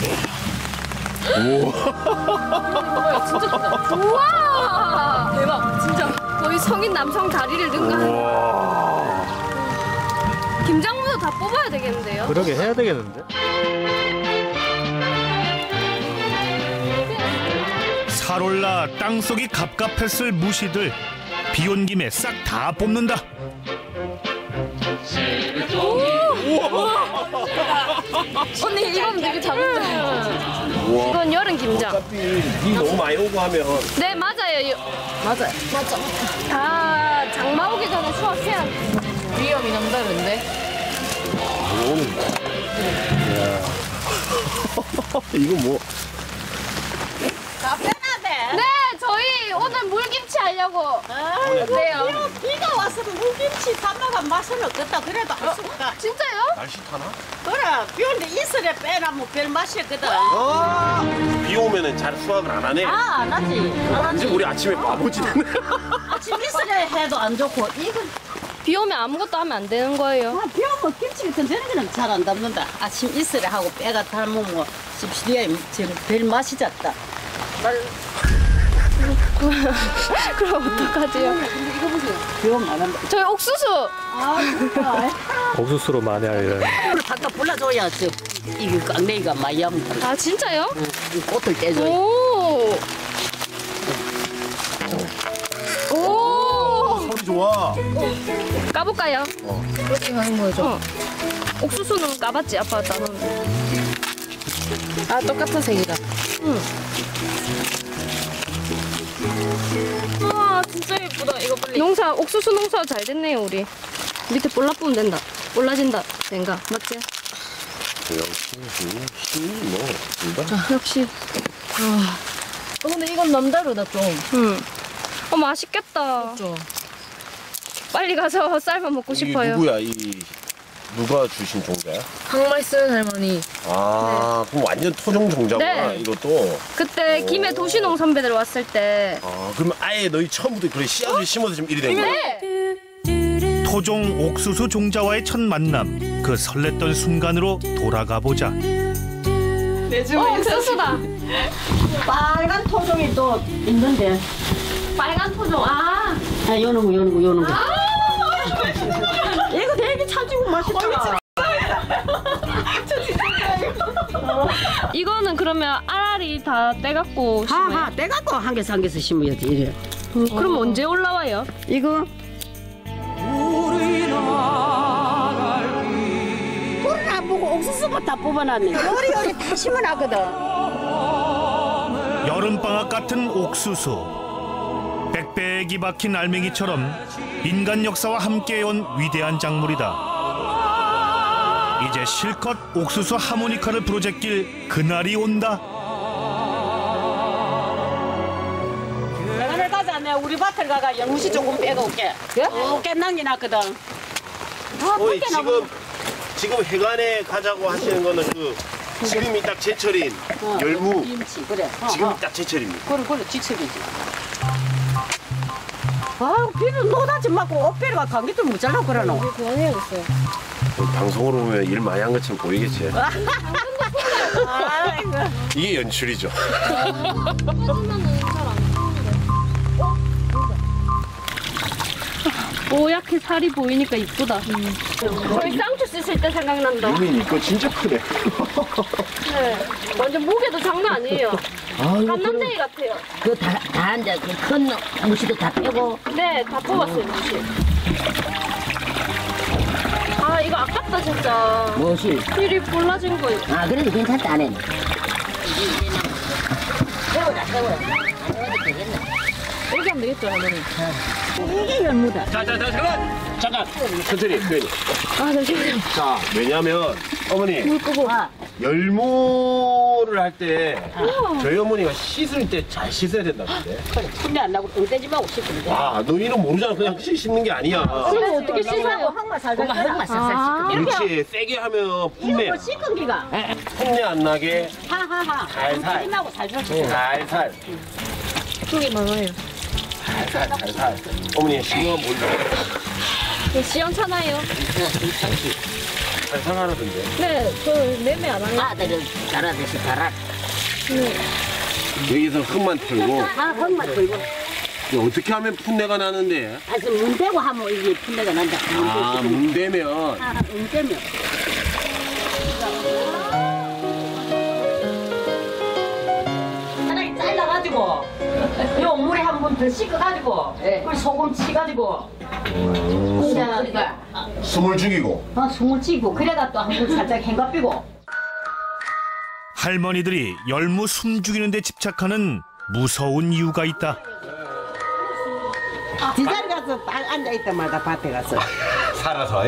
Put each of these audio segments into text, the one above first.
뭐야, 진짜 크다. 우와! 대박, 진짜. 거의 성인 남성 다리를 능가한. 김장무도 다 뽑아야 되겠는데요? 그러게 해야 되겠는데? 살올라 땅속이 갑갑했을 무시들 비 온 김에 싹 다 뽑는다. 언니, 이건 되게 작은데. 이건 여름 김장. 어차피 비 너무 많이 오고 하면 네, 맞아요. 맞아요. 맞아. 아, 장마 오기 전에 수확해야 돼. 위험이 남다른데? 이거 뭐 네, 저희 오늘 물김치 하려고. 네요. 비가 왔으면 물김치 담아가 맛은 없겠다. 그래도 할 수가. 진짜요? 날씨 타나? 그래, 비 오는데 이슬에 빼놔면 별 맛이 없거든. 비 오면은 잘 수확을 안 하네. 아, 안 하지. 안 하지. 지금 우리 아침에 바보지 됐네. 아침 이슬에 해도 안 좋고, 이건, 비 오면 아무것도 하면 안 되는 거예요. 아, 비 오면 김치 같은 저런 거는 잘 안 담는다. 아침 이슬에 하고 빼가 담으면 집시리에 별 맛이 졌다. 그럼 어떡하지요? 비 오면 안 한다. 저희 옥수수. 아, 진짜. 옥수수로 많이 하려는. 오늘 바깥 불러줘야 이게 깡레이가 많이 하면 아, 진짜요? 꽃을 떼줘야. 오. 오. 소리 좋아. 까볼까요? 그렇게 하는 거죠. 옥수수는 까봤지, 아빠가 따놓은. 아, 똑같은 색이다. 와, 진짜 예쁘다. 이거 빨리. 농사, 옥수수 농사 잘 됐네요, 우리. 밑에 볼라 뿌면 된다. 볼라진다. 된가? 맞지? 역시. 근데 이건 남다르다, 좀. 맛있겠다. 빨리 가서 삶아 먹고 이게 싶어요. 누구야? 누가 주신 종자야? 항말 쓰는 할머니. 아, 그럼 완전 토종 종자구나, 네. 이것도. 그때 김해 도시농 선배들 왔을 때. 아, 그러면 아예 너희 처음부터 그래 씨앗을 심어서 지금 이리 된 거야? 네. 토종 옥수수 종자와의 첫 만남, 그 설렜던 순간으로 돌아가 보자. 옥수수다. 빨간 토종이 또 있는데. 빨간 토종. 아. 아, 요는 거. 이거 되게 찰지고 맛있다. 이거는 그러면 알알이 다 떼갖고 심어요? 하하, 떼갖고 한 개서 심어야지, 이래. 그럼 언제 올라와요? 이거. 꿀을 안 보고 옥수수만 다 뽑아놨네. 요리 다 심어놨거든. 여름방학 같은 옥수수. 빽빽이 박힌 알맹이처럼 인간 역사와 함께해온 위대한 작물이다. 이제 실컷 옥수수 하모니카를 부러제낄 그날이 온다. 오늘 가자. 내가 우리 밭을 가가 연무시 조금 빼고 올게. 깻낭이 났거든. 어이, 지금 해관에 가자고 하시는 거는 지금이 딱 제철인 열무. 김치, 그래. 지금이 딱 제철입니다. 그래, 지철이지. 아, 비는 노다지 말고 옷베리가 감기도 모자라고 그러노. 그만해야겠어요. 방송으로 보면 일 많이 한 것처럼 보이겠지. 아이고. 이게 연출이죠. 뽀얗게 살이 보이니까 이쁘다. 저희 쌍추 쓰실 때 생각난다. 유민 이거 진짜 크네. 네. 완전 무게도 장난 아니에요. 한남대기 같아요. 다 이제 큰 무시도 다 빼고. 네, 다 뽑았어요, 무시. 아, 이거 아깝다, 진짜. 무엇이? 필이 볼라진 거. 아, 그래도 괜찮다, 안 해. 이렇게 하면 되겠죠, 할머니? 이게 열무다. 잠깐. 천천히. 아, 잠시만요. 자, 왜냐면 어머니 물 끄고. 열무를 할 때 저희 어머니가 씻을 때 잘 씻어야 된다는데. fun내 안 나고 똥떼지 말고 씻으면 돼. 아, 너 이런 모르잖아. 그냥 씻는 게 아니야. 이거 어떻게 씻어요? 항마 살살 흙만 싹싹 아, 그렇지. 세게 하면 풋내. 이거 씻은 기가. 풋내 안 나게 하하하. 살살. 똥떼지 말고 살살 씻어. 살살. 쪽이 많아요. 살살. 어머니 싱거운 물. 시원찮아요. 살상하라던데. 네, 저 매매 안 하는. 아들은 잘하듯이 잘하. 여기서 흙만 털고 아, 흙만 들고. 어떻게 하면 풋내가 나는데? 가서 문 대고 하면 이게 분내가 난다. 아, 문대면. 문 대면. 차라리 잘라가지고 요 물에 한 번 더 씻어가지고 그걸 소금 치가지고 그러니까 숨을 죽이고. 숨을 치고 그래가 또 한 번 살짝 헹궈비고 할머니들이 열무 숨 죽이는 데 집착하는 무서운 이유가 있다. 지자리 가서 딱 앉아있단 말다 밭에 가서 살아서.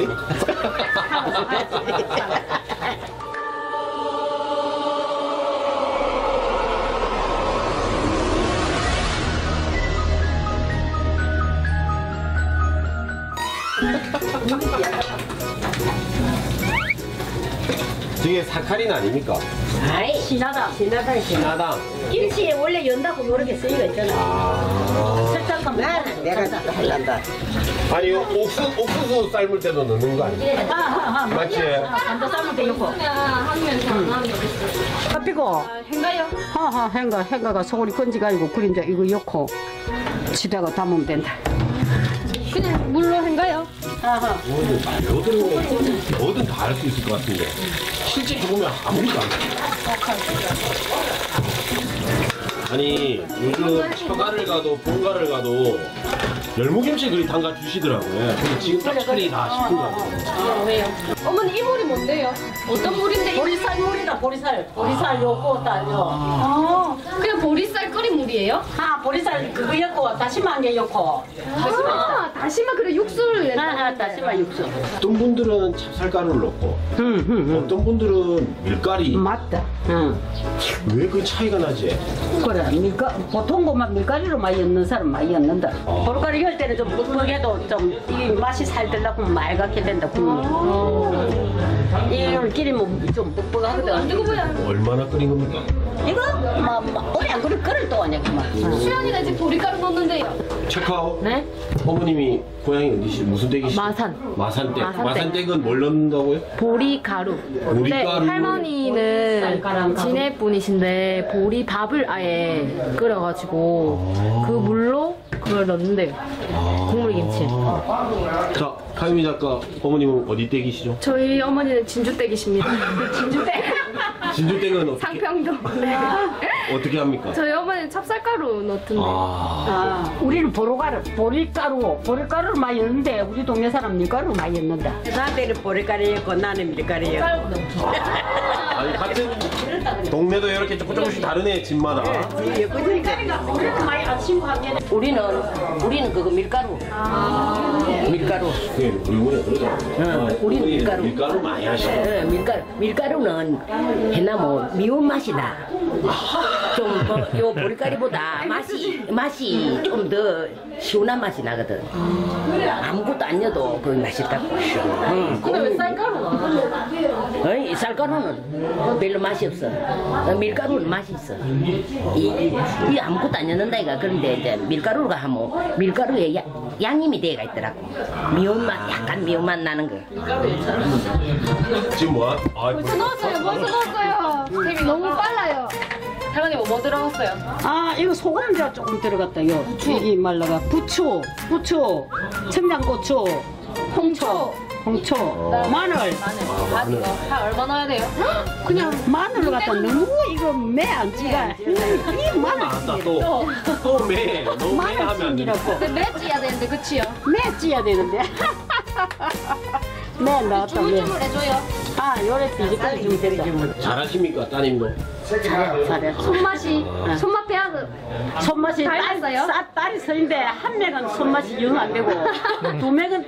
저게 사카린 아닙니까? 아이, 신하다. 나당. 김치에 원래 연다고 모르게 쓰이가 있잖아. 설탕감 나는 내가 또 할란다. 아니, 옥수수 삶을 때도 넣는 거 아니야? 맞지? 간도 삶을 때 넣고 그냥 하면 잘안 하는 거 있어요. kap히고 행가요? 하하 행가가 소고리 건지가지고 그림자 이거 넣고 치다가 담으면 된다. 그냥 물로 행가요? 뭐든 다 할 수 있을 것 같은데 실제 해보면 아무것도 안 돼. 아니 요즘 처가를 가도 본가를 가도 열무김치 그리 담가 주시더라고요. 근데 지금 딱처리 다 싶은 거 같아요. 왜요? 어머니 이 물이 뭔데요? 어떤 물인데? 보리쌀 물이다 보리쌀 요거 따요. 그냥 보리쌀 끓인 물이에요? 보리쌀 그거 였고 다시마 한 개 였고 다시마 그래 육수를 낸다. 다시마 육수. 어떤 분들은 찹쌀가루를 넣고 어떤 분들은 밀가리. 맞다. 왜 그 차이가 나지? 그래 보통 것만 밀가루로 많이 넣는 사람 많이 넣는다. 보리가루 열 때는 좀 묵묵해도 좀 이 맛이 살들라고 맑게 된다. 이걸 끼리면 좀 묵묵하거든. 이거 뭐야? 얼마나 끓인 겁니까? 이거 오래 안 끓을 동안이야 그만. 수연이가 이제 보리가루 넣는데요. 체크아웃. 네? 어머님이 고향이 어디시 무슨 댁이시? 마산. 마산댁. 마산댁. 마산댁은 뭘 넣는다고요? 보리가루. 근데 보리가루. 할머니는 쌀가루. 진해 분이신데 보리밥을 아예 끓여가지고 그 물로 그걸 넣는데요. 국물김치. 자, 하유미 작가 어머님은 어디 댁이시죠? 저희 어머니는 진주댁이십니다. 진주댁은 어떻게, 상평동. 네. 어떻게 합니까? 저희 어머니는 찹쌀가루 넣던데. 우리는 보리가루를 많이 넣는데 우리 동네 사람 밀가루를 많이 넣는다. 나들이 보리가루였고 나는 밀가루였고. 아니 같은 동네도 이렇게 조금씩 다르네 집마다. 많이 안 신고하게. 우리는 그거 밀가루. 밀가루. 네, 우리 그러죠. 우리 밀가루. 밀가루 많이 하시고. 밀가루는 해나무 미운 맛이다. 좀 요 보리가루보다 맛이 좀 더 시원한 맛이 나거든. 아무것도 안 넣어도 그 맛있다고. 근데 왜 쌀가루 넣어? 어이, 쌀가루는 별로 맛이 없어. 밀가루는 맛이 있어. 이 아무것도 안 넣는다 이가. 그런데 이제 밀가루가 하면 밀가루에 양념이 되어가 있더라고. 약간 미운 맛 나는 거. 지금 뭐야? 벌써 넣었어요. 되게 너무 빨라요. 할머니 뭐 들어갔어요? 이거 소금자 조금 들어갔다요. 이 말라가 부추, 청양고추, 홍초, 마늘. 다 얼마 넣어야 돼요? 그냥 마늘을 갖다 너무 이거 매 안 찌가. 이 마늘 아따 또매 너무 매 하면 안 돼. 찌라고 근데 매 찌야 되는데 그치요? 매 찌야 되는데. 매 나왔다 매. 주물주물 해줘요. 요래 뒤집까지 좀 된다. 잘하십니까 따님도? 잘해. 손맛이 손맛 배하고 손맛이 닮았어요? 딸이 서인데 한 맥은 손맛이 영 안 되고 두 맥은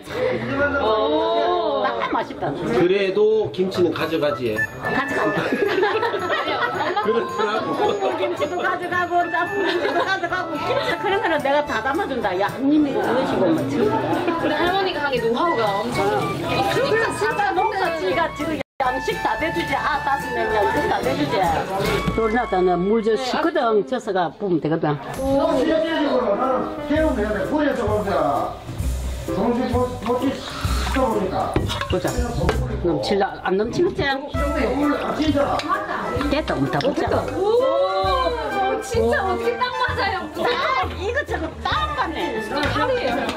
딱 맛있다. 그래도 김치는 가져가지. 가져간다. 그렇더라고. 김치도 가져가고 짬뽕김치도 가져가고 그런 거는 내가 다 담아준다. 야 한 입에 그러시고 뭐 근데 할머니가 하기 노하우가 엄청 진짜 농사 지가 지금 양식 다 대주지. 5명 양식 다 대주지. 그러나다는 물저 시거든 져서가 부으면 되거든. 태우면 돼. 뿌려서 보자. 정신 보지 보자. 넘칠라 안 넘치겠지? 됐다. 다 보자. 오, 진짜 어떻게 딱 맞아요. 이거 저거 딱 맞네. 팔이에요.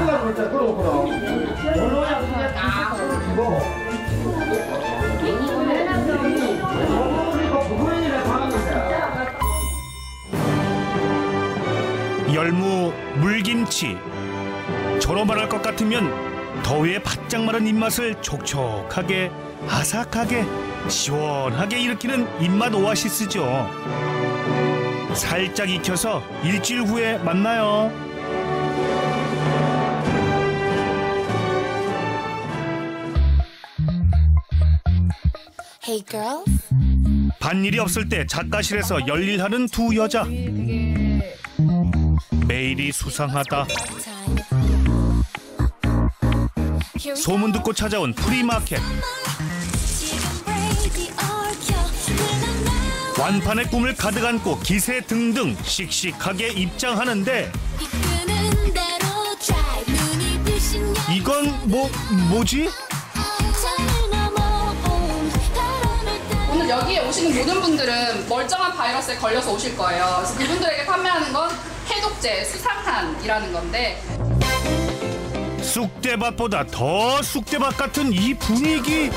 열무, 물김치. 저로 말할 것 같으면 더위에 바짝 마른 입맛을 촉촉하게, 아삭하게, 시원하게 일으키는 입맛 오아시스죠. 살짝 익혀서 일주일 후에 만나요. Hey girl. 반일이 없을 때 작가실에서 열일하는 두 여자. 매일이 수상하다. 소문 듣고 찾아온 프리마켓. 완판의 꿈을 가득 안고 기세 등등 씩씩하게 입장하는데 이건 뭐지? 오늘 여기에 오시는 모든 분들은 멀쩡한 바이러스에 걸려서 오실 거예요. 그래서 그분들에게 판매하는 건 해독제, 수상한이라는 건데 쑥대밭보다 더 쑥대밭 같은 이 분위기.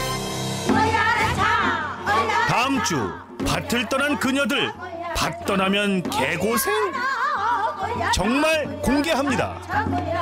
다음 주 밭을 떠난 그녀들, 밭 떠나면 개고생? 정말 공개합니다.